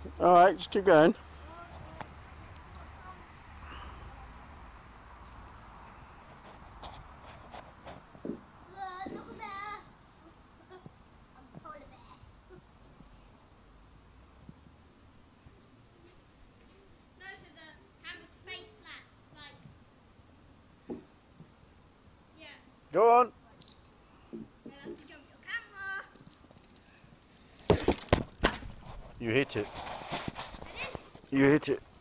Alright, just keep going. Look at there. I'm a polar bear. No, so the camera's face flat, like, yeah. Go on. You'll have to jump your camera. You hit it. I did. You hit it.